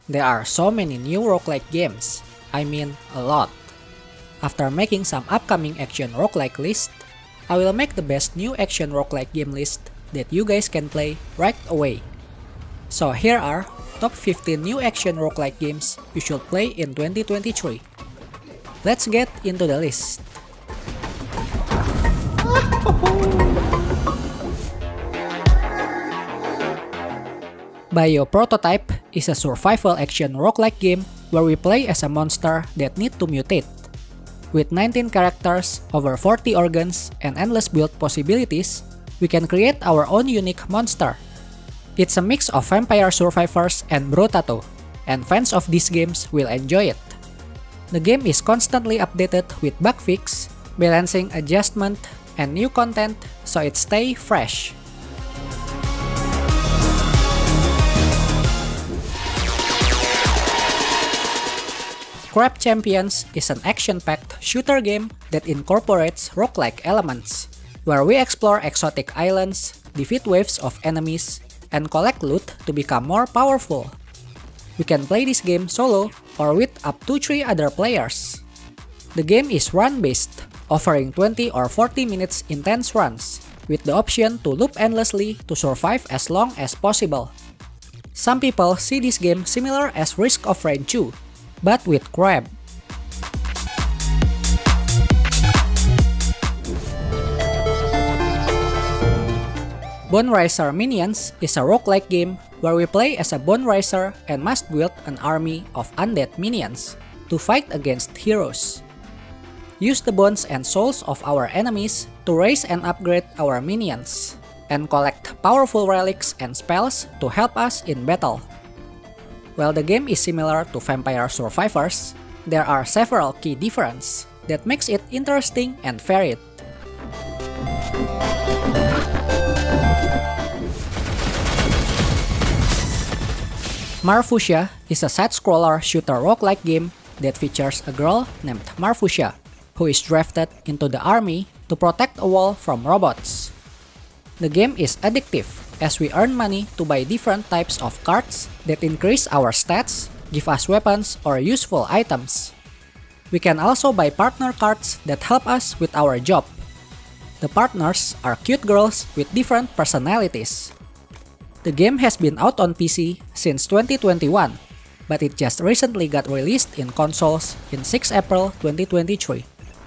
There are so many new roguelike games, I mean a lot. After making some upcoming action roguelike list, I will make the best new action roguelike game list that you guys can play right away. So here are top 15 new action roguelike games you should play in 2023. Let's get into the list. Bioprototype is a survival action roguelike game where we play as a monster that need to mutate. With 19 characters, over 40 organs, and endless build possibilities, we can create our own unique monster. It's a mix of Vampire Survivors and Brotato, and fans of these games will enjoy it. The game is constantly updated with bug fix, balancing adjustment, and new content so it stays fresh. Crab Champions is an action-packed shooter game that incorporates roguelike elements, where we explore exotic islands, defeat waves of enemies, and collect loot to become more powerful. We can play this game solo or with up to 3 other players. The game is run-based, offering 20 or 40 minutes intense runs, with the option to loop endlessly to survive as long as possible. Some people see this game similar as Risk of Rain 2, but with crab. Bone Racer Minions is a roguelike game where we play as a Bone Racer and must build an army of undead minions to fight against heroes. Use the bones and souls of our enemies to raise and upgrade our minions, and collect powerful relics and spells to help us in battle. While the game is similar to Vampire Survivors, there are several key differences that makes it interesting and varied. Marfusia is a side-scroller shooter roguelike game that features a girl named Marfusia, who is drafted into the army to protect a wall from robots. The game is addictive, as we earn money to buy different types of cards that increase our stats, give us weapons or useful items. We can also buy partner cards that help us with our job. The partners are cute girls with different personalities. The game has been out on PC since 2021, but it just recently got released in consoles in 6 April 2023.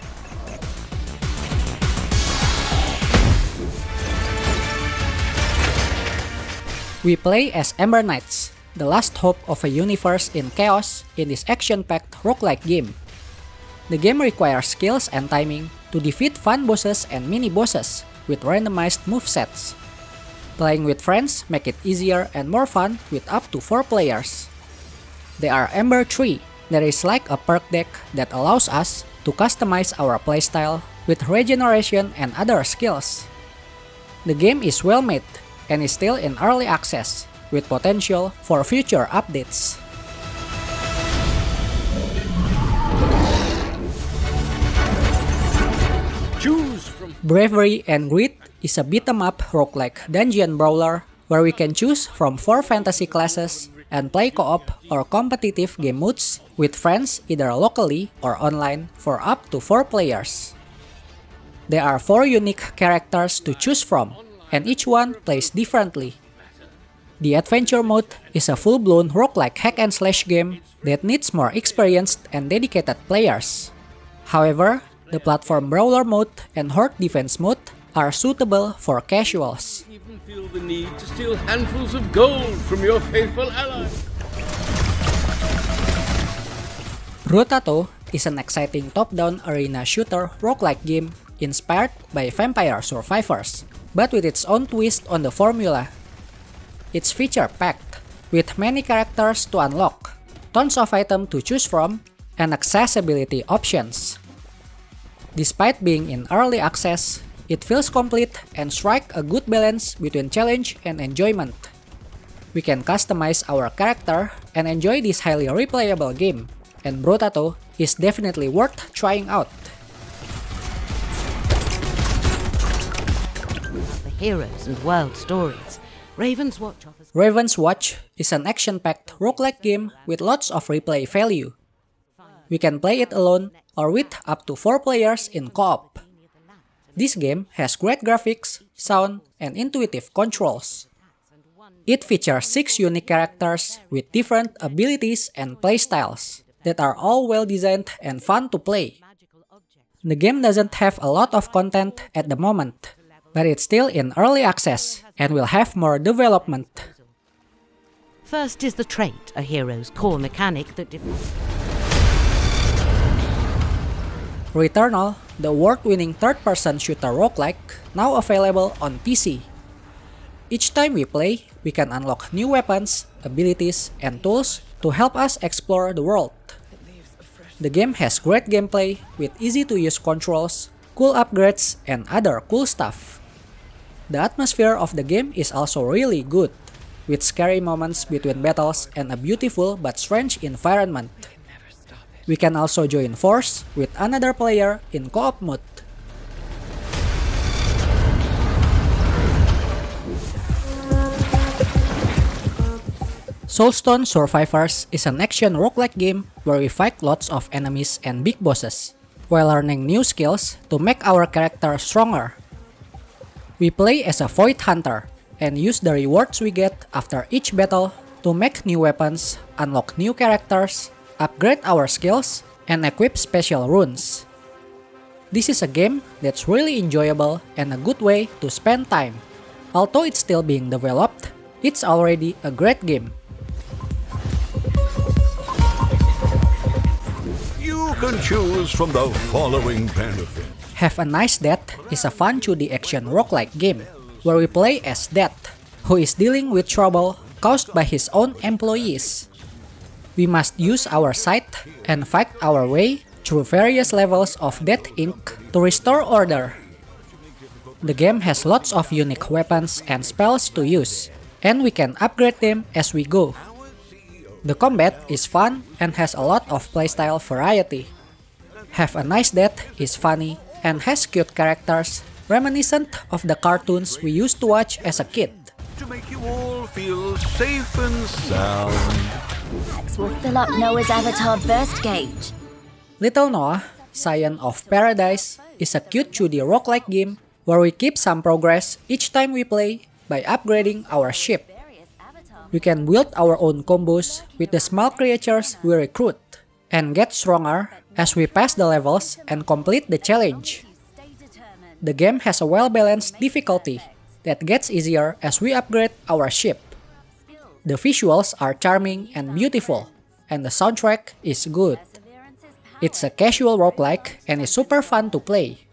We play as Ember Knights, the last hope of a universe in chaos in this action-packed roguelike game. The game requires skills and timing to defeat fun bosses and mini-bosses with randomized movesets. Playing with friends make it easier and more fun with up to 4 players. There are Ember 3, that is like a perk deck that allows us to customize our playstyle with regeneration and other skills. The game is well made and is still in early access, with potential for future updates. Bravery and Greed is a beat-em-up roguelike dungeon brawler where we can choose from 4 fantasy classes and play co-op or competitive game modes with friends either locally or online for up to 4 players. There are 4 unique characters to choose from, and each one plays differently. The Adventure Mode is a full-blown roguelike hack-and-slash game that needs more experienced and dedicated players. However, the Platform Brawler Mode and Horde Defense Mode are suitable for casuals. Even feel the need to steal handfuls of gold from your faithful ally. Brotato is an exciting top-down arena shooter roguelike game inspired by Vampire Survivors, but with its own twist on the formula. It's feature-packed, with many characters to unlock, tons of items to choose from, and accessibility options. Despite being in early access, it feels complete and strikes a good balance between challenge and enjoyment. We can customize our character and enjoy this highly replayable game, and Brotato is definitely worth trying out. The heroes and world stories Raven's Watch offers Raven's Watch is an action-packed roguelike game with lots of replay value. We can play it alone or with up to 4 players in co-op. This game has great graphics, sound, and intuitive controls. It features 6 unique characters with different abilities and playstyles that are all well designed and fun to play. The game doesn't have a lot of content at the moment, but it's still in early access and will have more development. First is the trait, a hero's core mechanic that Returnal, the award-winning third-person shooter roguelike, now available on PC. Each time we play, we can unlock new weapons, abilities, and tools to help us explore the world. The game has great gameplay with easy-to-use controls, cool upgrades, and other cool stuff. The atmosphere of the game is also really good, with scary moments between battles and a beautiful but strange environment. We can also join force with another player in co-op mode. Soulstone Survivors is an action roguelike game where we fight lots of enemies and big bosses, while learning new skills to make our character stronger. We play as a Void Hunter and use the rewards we get after each battle to make new weapons, unlock new characters, upgrade our skills, and equip special runes. This is a game that's really enjoyable and a good way to spend time. Although it's still being developed, it's already a great game. You can choose from the following benefits. Have a Nice Death is a fun 2D action roguelike game where we play as Death, who is dealing with trouble caused by his own employees. We must use our scythe and fight our way through various levels of Death Inc. to restore order. The game has lots of unique weapons and spells to use, and we can upgrade them as we go. The combat is fun and has a lot of playstyle variety. Have a Nice Death is funny and has cute characters reminiscent of the cartoons we used to watch as a kid. To make you all feel safe and sound. Will fill up Noah's avatar burst gauge. Little Noah, Scion of Paradise, is a cute 2D roguelike game where we keep some progress each time we play by upgrading our ship. We can build our own combos with the small creatures we recruit, and get stronger as we pass the levels and complete the challenge. The game has a well-balanced difficulty that gets easier as we upgrade our ship. The visuals are charming and beautiful, and the soundtrack is good. It's a casual roguelike and is super fun to play.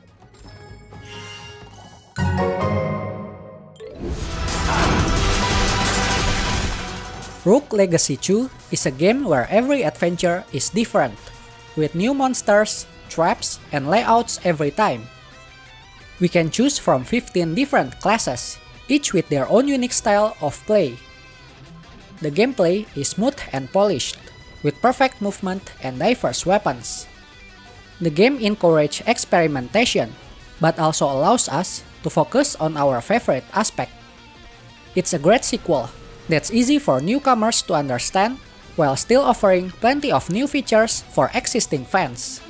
Rogue Legacy 2 is a game where every adventure is different, with new monsters, traps, and layouts every time. We can choose from 15 different classes, each with their own unique style of play. The gameplay is smooth and polished, with perfect movement and diverse weapons. The game encourages experimentation, but also allows us to focus on our favorite aspect. It's a great sequel that's easy for newcomers to understand, while still offering plenty of new features for existing fans.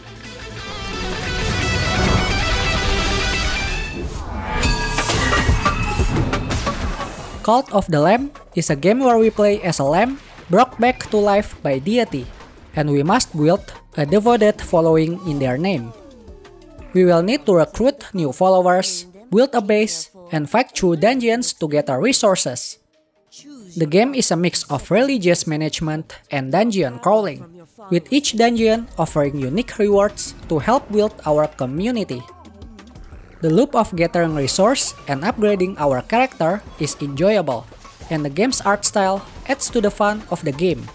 Cult of the Lamb is a game where we play as a lamb brought back to life by deity, and we must build a devoted following in their name. We will need to recruit new followers, build a base, and fight through dungeons to gather resources. The game is a mix of religious management and dungeon crawling, with each dungeon offering unique rewards to help build our community. The loop of gathering resources and upgrading our character is enjoyable, and the game's art style adds to the fun of the game.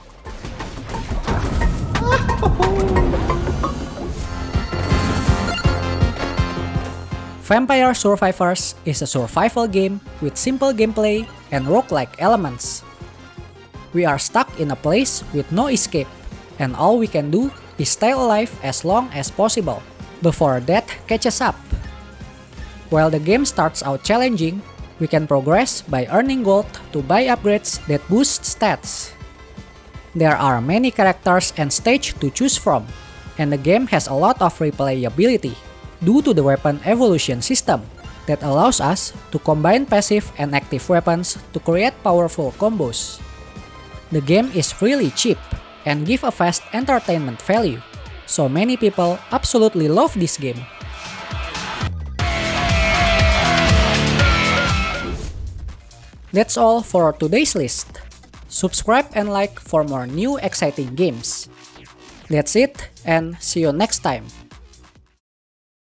Vampire Survivors is a survival game with simple gameplay and roguelike elements. We are stuck in a place with no escape, and all we can do is stay alive as long as possible before death catches up. While the game starts out challenging, We can progress by earning gold to buy upgrades that boost stats. There are many characters and stage to choose from, and the game has a lot of replayability due to the weapon evolution system that allows us to combine passive and active weapons to create powerful combos. The game is really cheap and give a fast entertainment value, so many people absolutely love this game. That's all for today's list. Subscribe and like for more new exciting games. That's it, and see you next time.